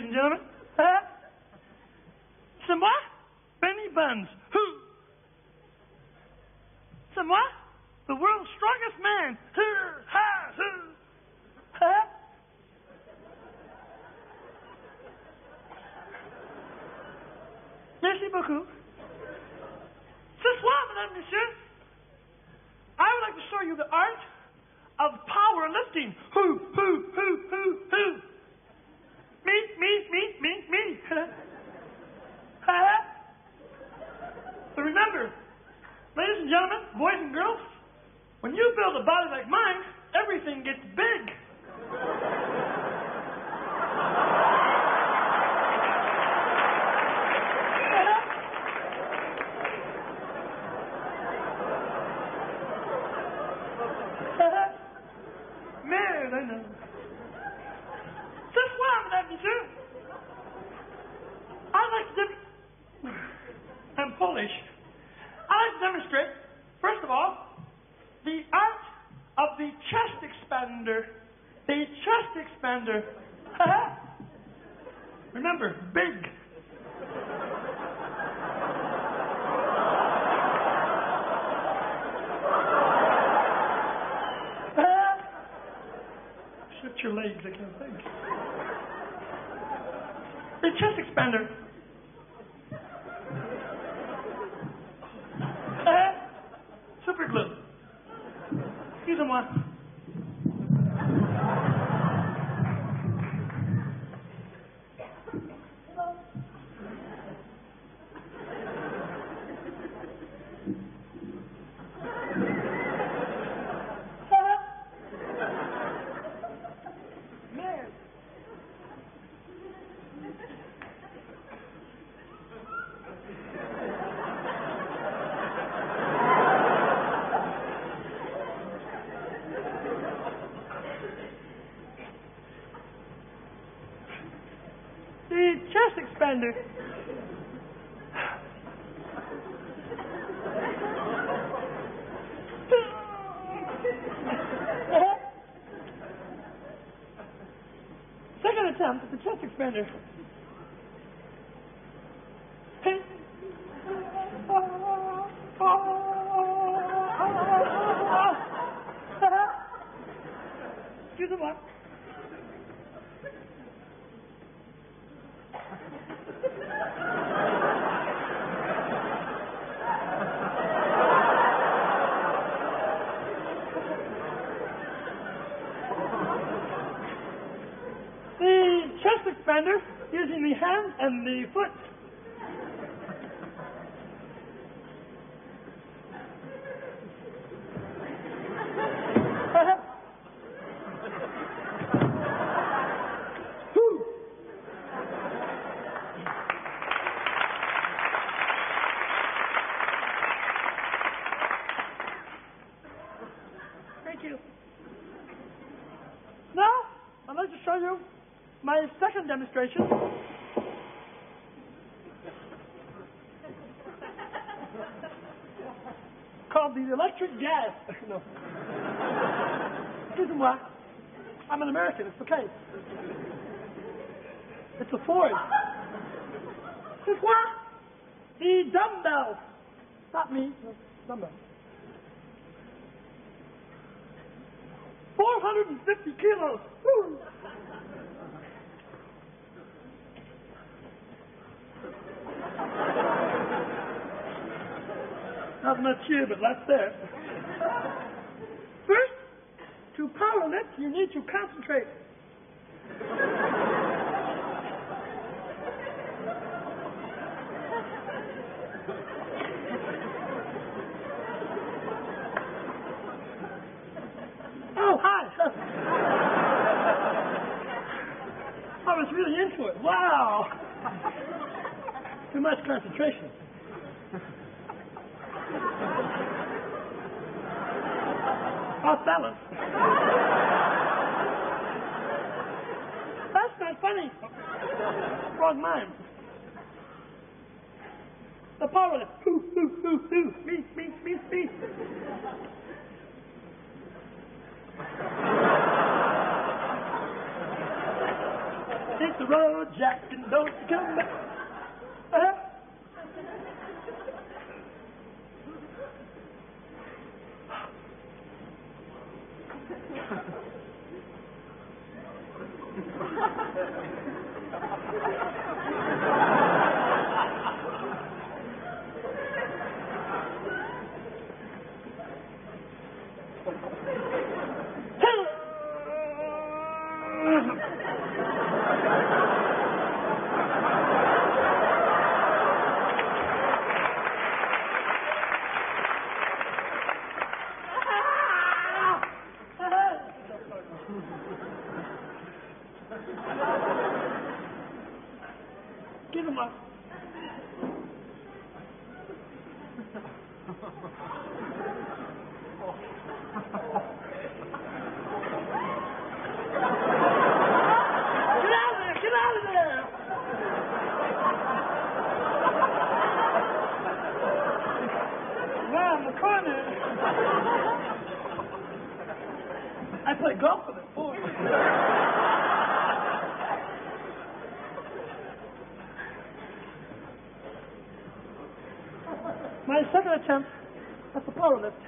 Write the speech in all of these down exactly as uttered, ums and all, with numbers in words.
and gentlemen. Huh? C'est moi, Benny Buns. Who? C'est moi, the world's strongest man. Who? Ha! Who? Huh? Merci beaucoup. Ce soir, mesdames, messieurs, I would like to show you the art of powerlifting. Who, who, who, who, who? Me, me, me, me, me. But remember, ladies and gentlemen, boys and girls, when you build a body like mine, everything gets big. Man, I know. This one, mesdames et messieurs, I'd like to dem- I'm Polish. I'd like to demonstrate, first of all, the art of the chest expander. The chest expander. Remember, big. Shut your legs, I can't think. The chest expander. Uh, super glue. Excusez-moi. The chest expander. Second attempt at the chest expander. Excuse me. The chest expander using the hand and the foot. Thank you. Now, I'd like to show you my second demonstration. Called the electric gas. No. Excuse-moi. I'm an American, it's okay. It's a Ford. C'est quoi? The dumbbell. Not me, no, dumbbell. four hundred fifty kilos. Woo. Not much here, but lots there. First, to power lift, you need to concentrate. Oh, hi. I was really into it. Wow. Too much concentration. Off balance. That's not funny. Wrong mind. The power lift. Hoo, hoo, hoo, hoo. Me, me, me, me. It's the road, Jack, and don't you come back. Uh-huh. Give him up. Get out of there! Get out of there! Around the corner. I play golf with it, boy. My second attempt at the power lift.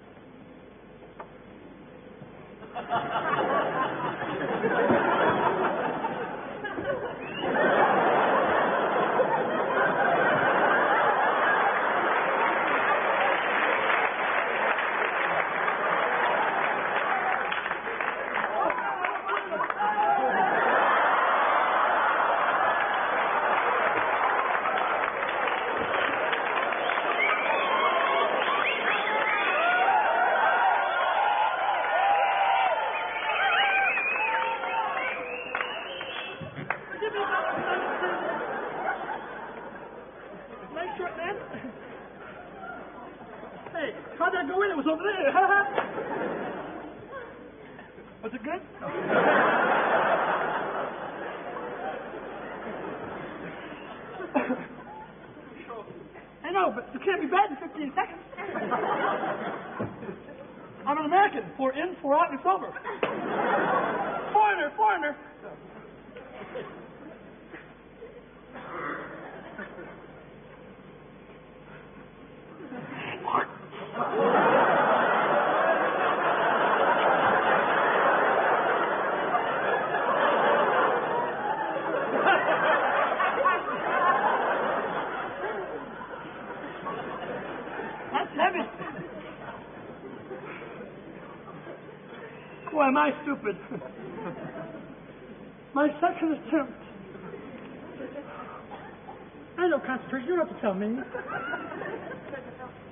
Nice short man. Hey, how'd that go in? It was over there. Was it good? I know, but you can't be bad in fifteen seconds. I'm an American. Four in, four out, and it's over. Foreigner, foreigner. That's heavy. Boy, am I stupid. My second attempt. I know concentration. You don't have to tell me.